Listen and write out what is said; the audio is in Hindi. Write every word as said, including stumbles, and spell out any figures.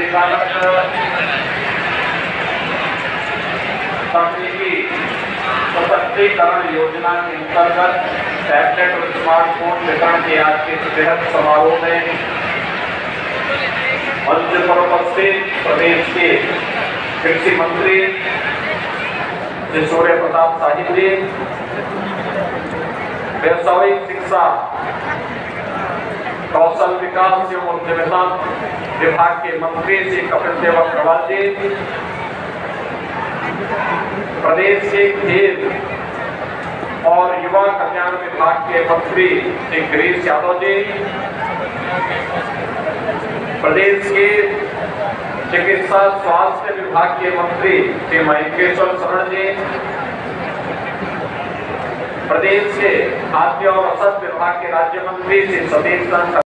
परिचालक तकनीकी सशक्तिकरण योजना के अंतर्गत टैबलेट और स्मार्टफोन वितरण के आज के बृहद समारोह में मंच पर उपस्थित प्रदेश के कृषि मंत्री श्री सूर्य प्रताप शाही जी, व्यावसायिक शिक्षा, कौशल विकास एवं उद्यमिता विभाग के मंत्री श्री कपिल देव अग्रवाल जी, प्रदेश के खेल और युवा कल्याण विभाग के मंत्री श्री गिरीश यादव जी, प्रदेश के चिकित्सा स्वास्थ्य विभाग के मंत्री श्री महेश्वर शरण जी, प्रदेश के खाद्य और रसद विभाग के राज्य मंत्री श्री सतीश चंद्र